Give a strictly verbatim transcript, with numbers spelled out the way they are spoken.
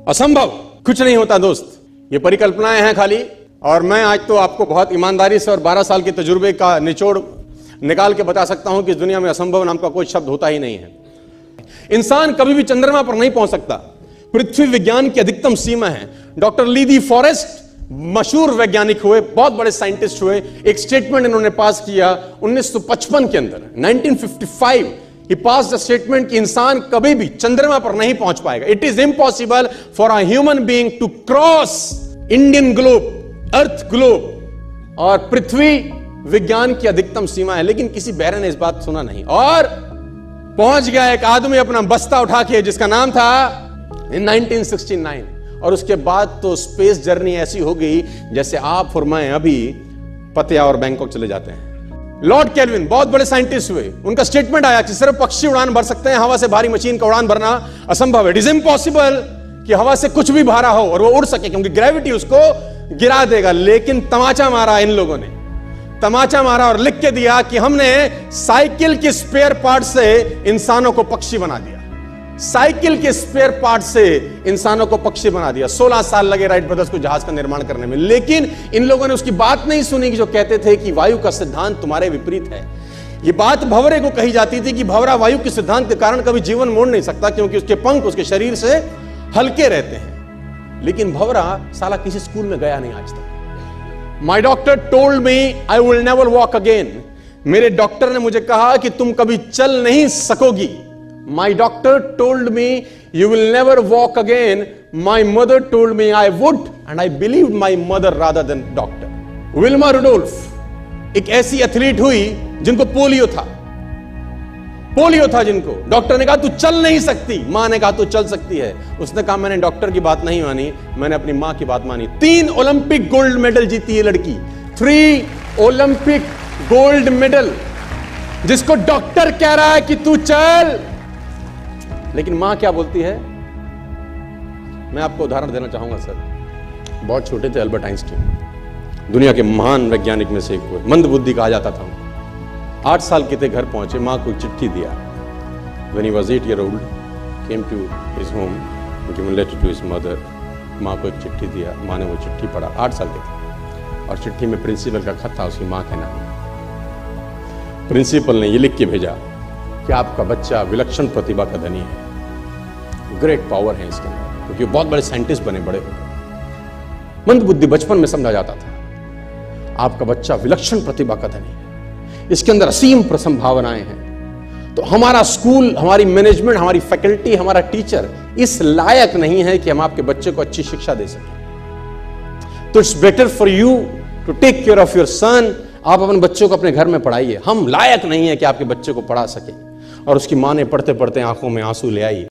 असंभव कुछ नहीं होता दोस्त, ये परिकल्पनाएं हैं खाली। और मैं आज तो आपको बहुत ईमानदारी से और बारह साल के तजुर्बे का निचोड़ निकाल के बता सकता हूं कि इस दुनिया में असंभव नाम का कोई शब्द होता ही नहीं है। इंसान कभी भी चंद्रमा पर नहीं पहुंच सकता, पृथ्वी विज्ञान की अधिकतम सीमा है। डॉक्टर ली दी फॉरेस्ट मशहूर वैज्ञानिक हुए, बहुत बड़े साइंटिस्ट हुए, एक स्टेटमेंट इन्होंने पास किया उन्नीस सौ पचपन के अंदर, उन्नीस सौ पचपन ही पास द स्टेटमेंट कि इंसान कभी भी चंद्रमा पर नहीं पहुंच पाएगा। It is impossible for a human being to cross Indian globe, earth globe, और पृथ्वी विज्ञान की अधिकतम सीमा है। लेकिन किसी बहरे ने इस बात सुना नहीं और पहुंच गया एक आदमी अपना बस्ता उठा के, जिसका नाम था इन उन्नीस सौ उनहत्तर। और उसके बाद तो स्पेस जर्नी ऐसी हो गई जैसे आप और मैं अभी पतिया और बैंकॉक चले जाते हैं। लॉर्ड केल्विन बहुत बड़े साइंटिस्ट हुए, उनका स्टेटमेंट आया कि सिर्फ पक्षी उड़ान भर सकते हैं, हवा से भारी मशीन का उड़ान भरना असंभव है। इट इज इम्पॉसिबल कि हवा से कुछ भी भारा हो और वो उड़ सके, क्योंकि ग्रेविटी उसको गिरा देगा। लेकिन तमाचा मारा इन लोगों ने, तमाचा मारा और लिख के दिया कि हमने साइकिल के स्पेयर पार्ट से इंसानों को पक्षी बना दिया, साइकिल के स्पेयर पार्ट से इंसानों को पक्षी बना दिया। सोलह साल लगे राइट ब्रदर्स को जहाज का निर्माण करने में, लेकिन इन लोगों ने उसकी बात नहीं सुनी कि जो कहते थे कि वायु का सिद्धांत तुम्हारे विपरीत है। यह बात भंवरे को कही जाती थी कि भंवरा वायु के सिद्धांत के कारण कभी जीवन मोड़ नहीं सकता, क्योंकि उसके पंख उसके शरीर से हल्के रहते हैं। लेकिन भंवरा साला किसी स्कूल में गया नहीं आज तक। My doctor told me I will never walk again. मेरे डॉक्टर ने मुझे कहा कि तुम कभी चल नहीं सकोगी। My doctor told me you will never walk again. My mother told me I would, and I believed my mother rather than doctor. Wilma Rudolph एक ऐसी एथलीट हुई जिनको पोलियो था, पोलियो था जिनको डॉक्टर ने कहा तू चल नहीं सकती, मां ने कहा तू चल सकती है। उसने कहा मैंने डॉक्टर की बात नहीं मानी, मैंने अपनी मां की बात मानी। तीन ओलंपिक गोल्ड मेडल जीती है लड़की, थ्री ओलंपिक गोल्ड मेडल, जिसको डॉक्टर कह रहा है कि तू चल। लेकिन मां क्या बोलती है? मैं आपको उदाहरण देना चाहूंगा सर। बहुत छोटे थे अल्बर्ट आइंस्टीन, दुनिया के महान वैज्ञानिक में से एक हुए, मंद बुद्धि कहा जाता था उनको। आठ साल के थे, घर पहुंचे, मां को चिट्ठी दिया। When he was eight year old, came to his home, given letter to his mother. मां को एक चिट्ठी दिया, मां ने वो चिट्ठी पढ़ा, आठ साल के थे, और चिट्ठी में प्रिंसिपल का खत था उसकी मां के नाम। प्रिंसिपल ने ये लिख के भेजा कि आपका बच्चा विलक्षण प्रतिभा का धनी है, ग्रेट पावर है इसके अंदर, क्योंकि बहुत बड़े साइंटिस्ट बने, बड़े हो गए। मंद बुद्धि बचपन में समझा जाता था, आपका बच्चा विलक्षण प्रतिभा का धनी है, इसके अंदर असीम संभावनाएं हैं। तो हमारा स्कूल, हमारी मैनेजमेंट, हमारी फैकल्टी, हमारा टीचर इस लायक नहीं है कि हम आपके बच्चे को अच्छी शिक्षा दे सकें। तो it's better for you to take care of your son. आप अपने बच्चों को अपने घर में पढ़ाइए, हम लायक नहीं है कि आपके बच्चे को पढ़ा सके। और उसकी मां ने पढ़ते पढ़ते आंखों में आंसू ले आई।